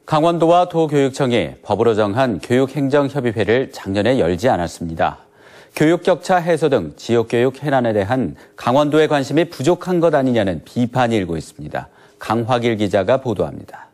강원도와 도교육청이 법으로 정한 교육행정협의회를 작년에 열지 않았습니다. 교육 격차 해소 등 지역교육 해난에 대한 강원도의 관심이 부족한 것 아니냐는 비판이 일고 있습니다. 강화길 기자가 보도합니다.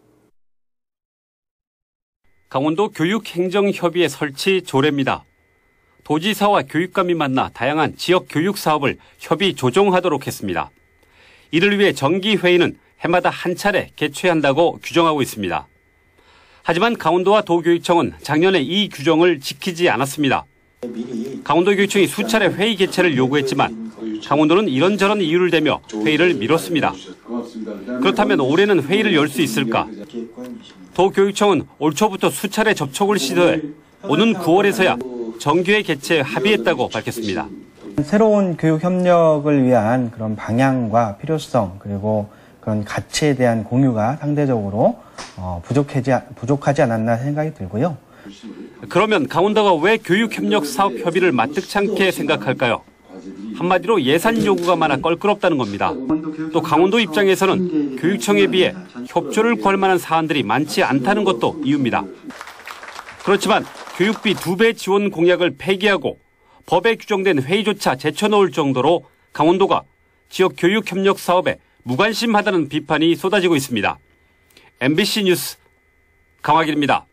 강원도 교육행정협의회 설치 조례입니다. 도지사와 교육감이 만나 다양한 지역 교육 사업을 협의 조정하도록 했습니다. 이를 위해 정기회의는 해마다 한 차례 개최한다고 규정하고 있습니다. 하지만 강원도와 도교육청은 작년에 이 규정을 지키지 않았습니다. 강원도교육청이 수차례 회의 개최를 요구했지만 강원도는 이런저런 이유를 대며 회의를 미뤘습니다. 그렇다면 올해는 회의를 열 수 있을까? 도교육청은 올 초부터 수차례 접촉을 시도해 오는 9월에서야 정기회 개최에 합의했다고 밝혔습니다. 새로운 교육 협력을 위한 그런 방향과 필요성 그리고 그런 가치에 대한 공유가 상대적으로 부족하지 않았나 생각이 들고요. 그러면 강원도가 왜 교육협력사업협의를 마뜩찮게 생각할까요? 한마디로 예산 요구가 많아 껄끄럽다는 겁니다. 또 강원도 입장에서는 교육청에 비해 협조를 구할 만한 사안들이 많지 않다는 것도 이유입니다. 그렇지만 교육비 2배 지원 공약을 폐기하고 법에 규정된 회의조차 제쳐놓을 정도로 강원도가 지역 교육협력 사업에 무관심하다는 비판이 쏟아지고 있습니다. MBC 뉴스 강화길입니다.